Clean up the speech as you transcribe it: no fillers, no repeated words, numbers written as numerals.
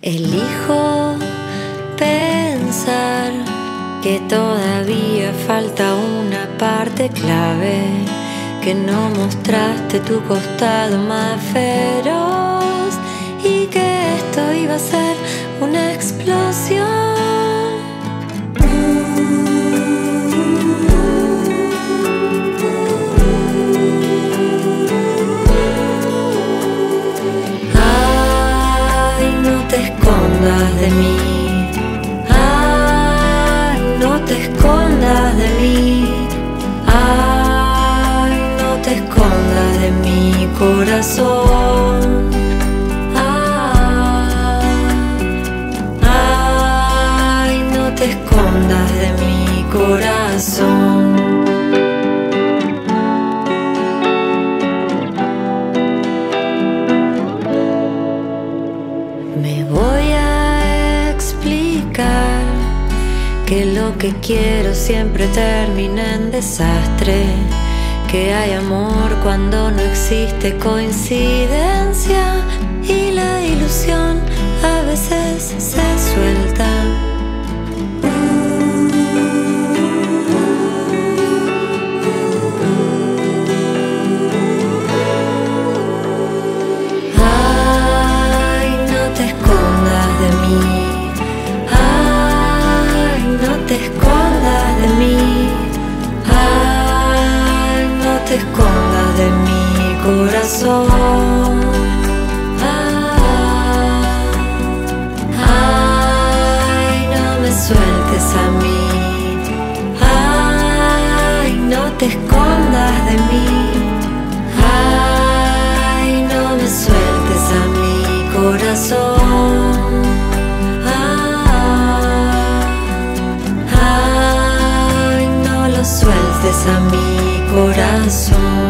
Elijo pensar que todavía falta una parte clave, que no mostraste tu costado más feroz y que esto iba a ser una explosión. No te escondas de mí, ay, no te escondas de mí, ay, no te escondas de mi corazón, ay, no te escondas de mi corazón. Me voy a explicar que lo que quiero siempre termina en desastre, que hay amor cuando no existe coincidencia y la ilusión a veces se suelta. No te escondas de mi corazón, ay, no me sueltes a mí, ay, no te escondas de mí, ay, no me sueltes a mi corazón, ay, no lo sueltes a mi corazón.